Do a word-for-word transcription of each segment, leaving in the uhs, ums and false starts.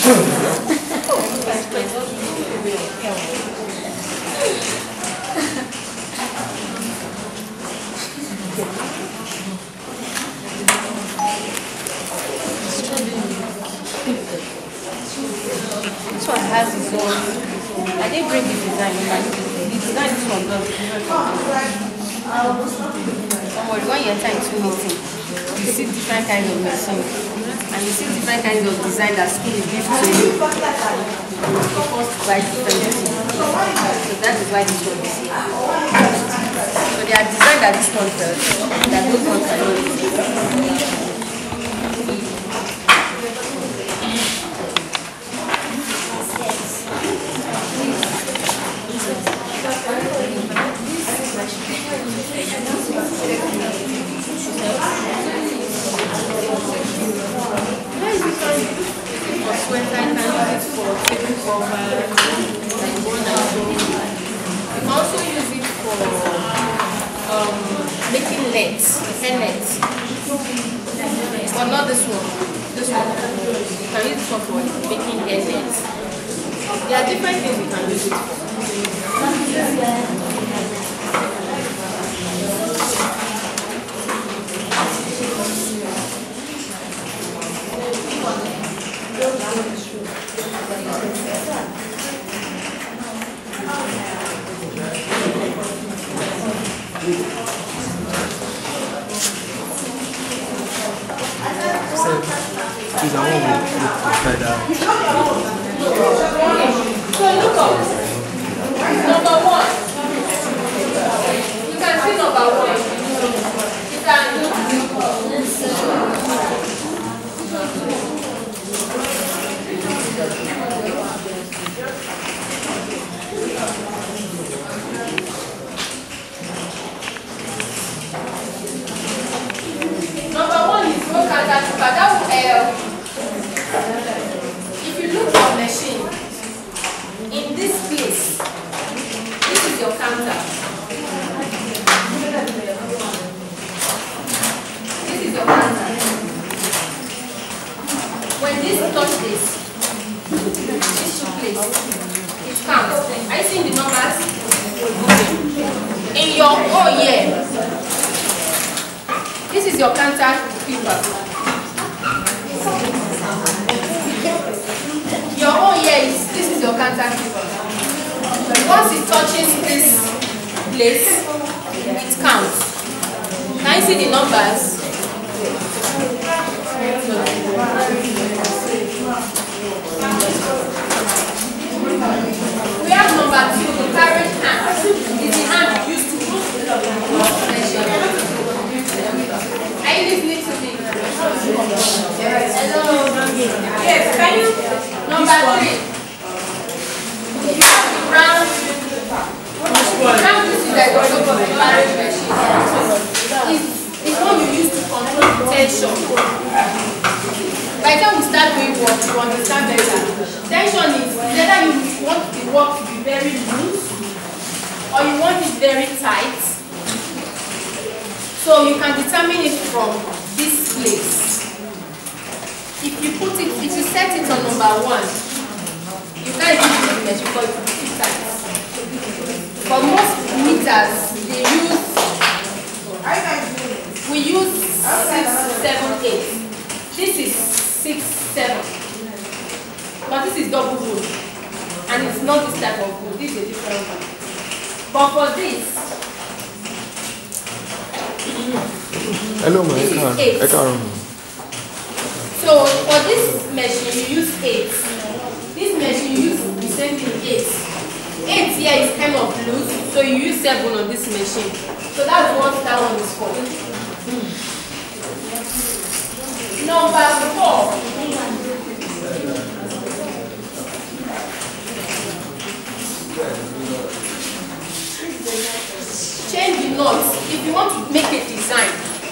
This one has its own. I didn't bring the design. The design this one does. Someone when you enter into meeting, you see different kinds of machine, and you see different kinds of design that school is given to you. You first buy different things. So that is why this one is here. So they are designed that this one does, that those ones are not. You can also use it for um, making nets, hair nets. But not this one. This one. You can use this one for making hair nets. There are different things you can use it for. She's a woman with feather. So look up. Number one. You can see number one. You can number one is no counter super. That will help. If you look at machine, in this place, this is your counter. This is your counter. When this touch this, this two place, it counts. Are you seeing the numbers? In your own year, this is your counter paper. Your own year is, this is your counter paper. Once it touches this place, it counts. Can you see the numbers? We have number two, the carriage hand. Is the hand used to move? Are you listening to me? Hello. Yes, can you? Number three. If you have the round, round this is like the logo of the marriage machine. It's, it's what you use to control the tension. By the time we start doing work, you understand better. Tension is whether you want the work to be very loose or you want it very tight. So you can determine it from this place. If you put it, if you set it on number one, you can't use the measure because it will be too tight. For most meters, they use, we use six, seven, eight. This is six, seven. But this is double wood. And it's not this type of wood. This is a different one. But for this, Hello, my this car. is eight. I can't. So for this machine, you use eight. This machine, you use the same thing, eight. Eight here is kind of loose, so you use seven on this machine. So that's what that one is for. Number four. Change the knots. If you want to make a design,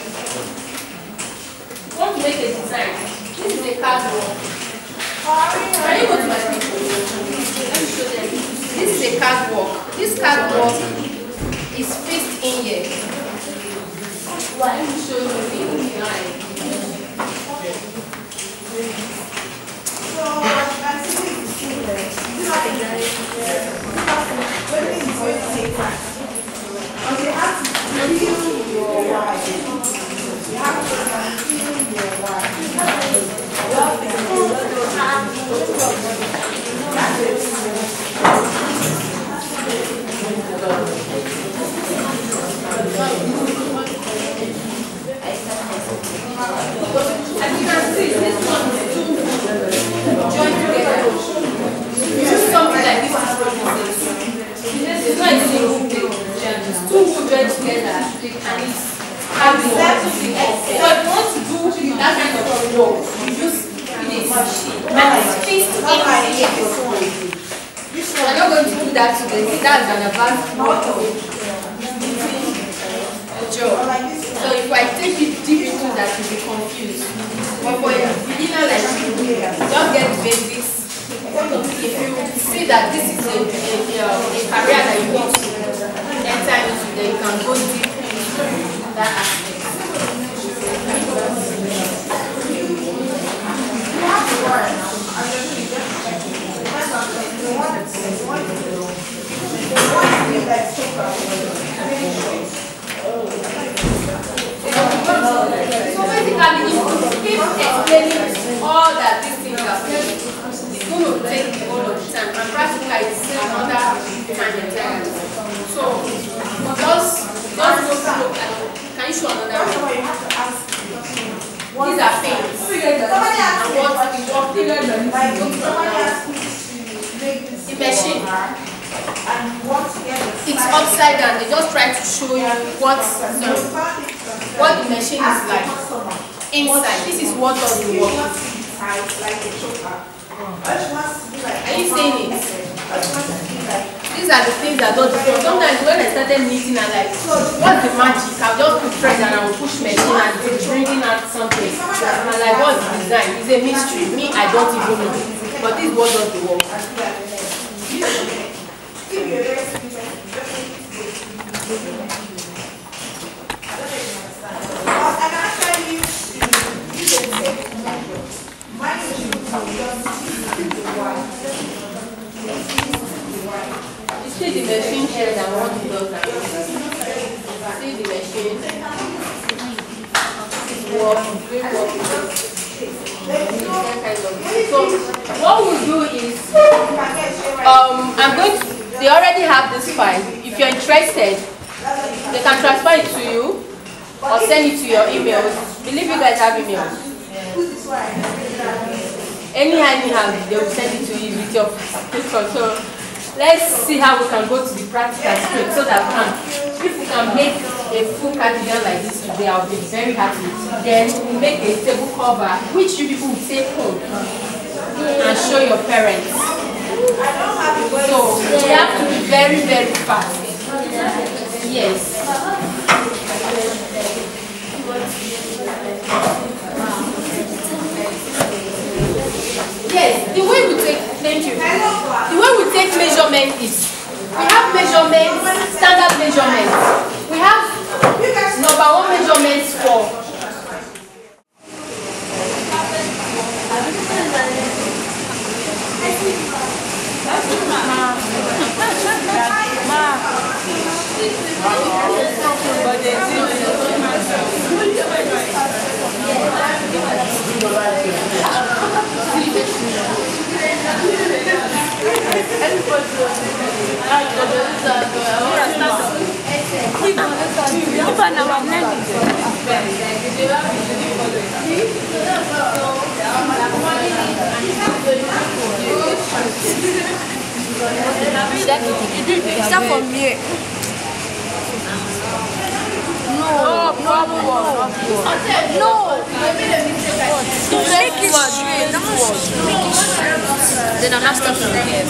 you want to make a design. This is a cardboard. Can you go to my people? Let me show them. This is a cardboard. This cardboard is fixed in here. Let me show you the design. As you can see, this one is two joined together. Just something like this is producing. It's not a single thing. It's two wood joined together and it's having one. So if you want to do that kind of work, you use this machine. And it's fixed in. I'm not going to do that today. That's an advanced job. So if I take it deep into that, you'll be confused. But for a beginner like you, just get the basics. If you see that this is a, a, a career that you want to enter into, then you can go deep into that aspect. So basically, if you keep explaining all that these things are, it's going to take the whole of the time, and practically it's another time entirely. So just just go through. Can you show another one? These are things. And what we work with the machine. It's upside down. They just try to show you what sorry, what the machine is like inside. This is what does the work. Are you seeing it? These are the things that don't do. Sometimes when I started knitting, I'm like, what's the magic? I'll just put thread and I'll push machine and it's bringing out something. And I'm like, what's the design? It's a mystery. Me, I don't even know. But this is what does the work. You see the machine here that what it does now. See the machine. Work, great work. So what we'll do is um I'm going to they already have this file. If you're interested, they can transfer it to you or send it to your emails. Believe you guys have emails. Anyhow, anyhow, they will send it to you with your picture. So let's see how we can go to the practical script so that we can, if we can make a full cardigan like this today, I'll be very happy. Then we'll make a table cover, which you people will take home and show your parents. So we have to be very, very fast. Yes. Yes, the way we take, thank you. The way we take measurement is, we have measurements, standard measurements. We have number one measurements for Start from here. No, no, no, no. No. Make it straight. Make it straight. Then I'll have stuff from here.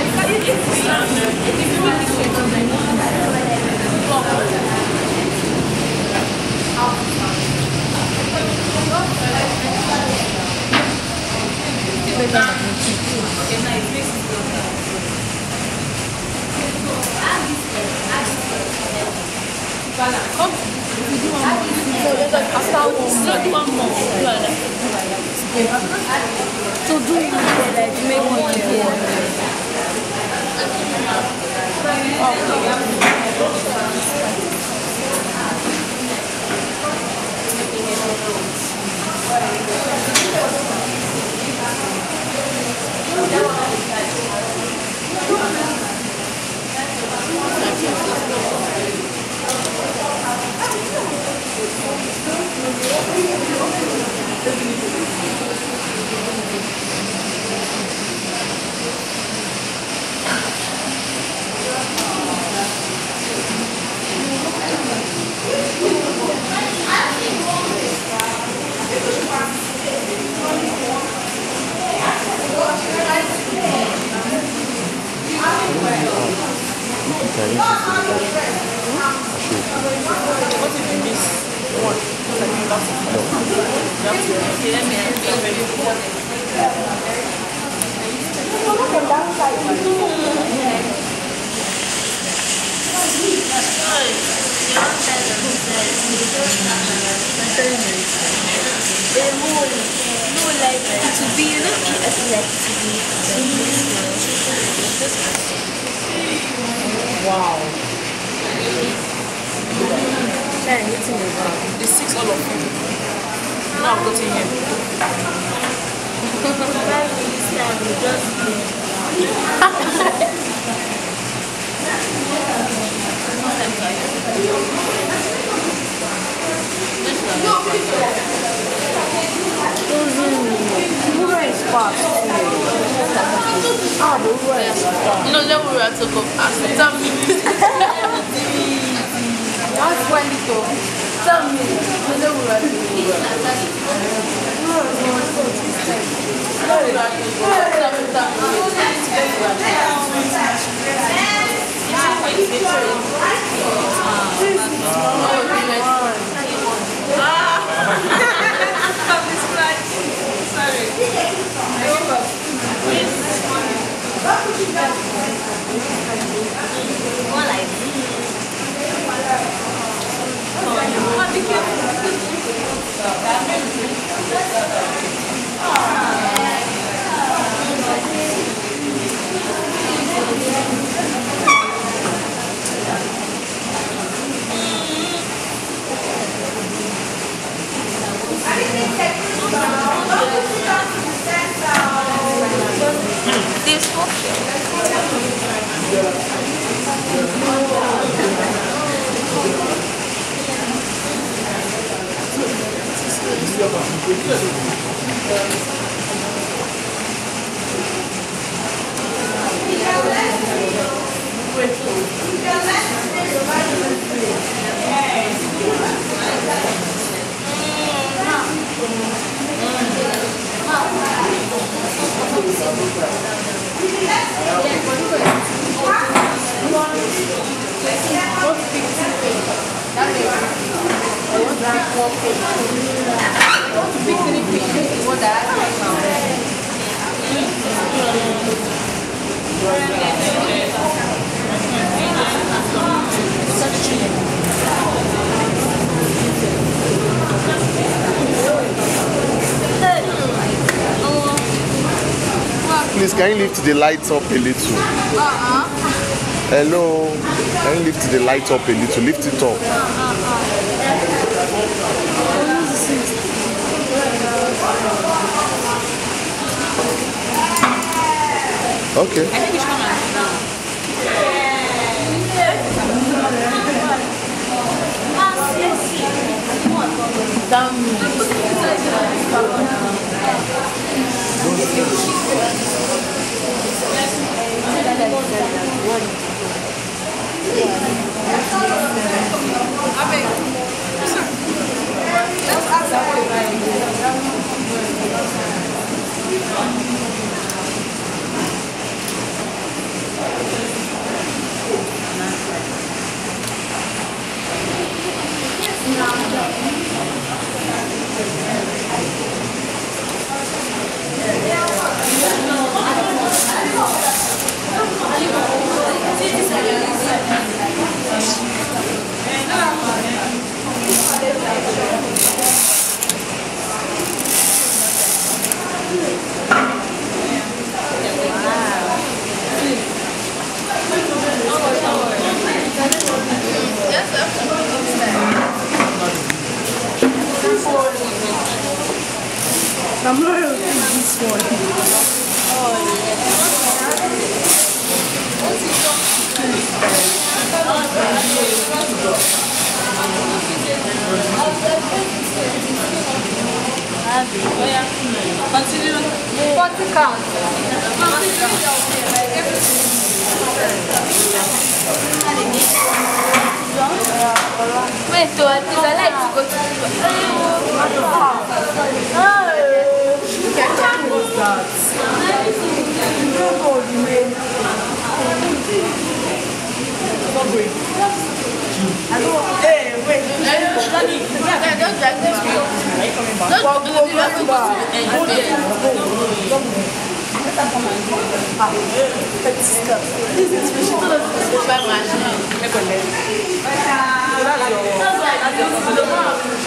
Come. If you do one more, after one more, do one more. So do it like make one here. Wow. The six all of you. Now I've got in here. Mukoro is fast. Ah, the Mukoro is fast. You know, then we were to go past. Tell me. That's when you go. Tell me. You know we were to This one. Please, can you lift the lights up a little? Uh-uh. Hello. Can you lift the light up a little? Lift it up. Okay. I think it's coming. Wow. I'm not going to take this one. Oh, Continue. forty count. Wait, so I think I like to go to what's that? Hey, wait. don't drag this one. Don't go back. This is special machine.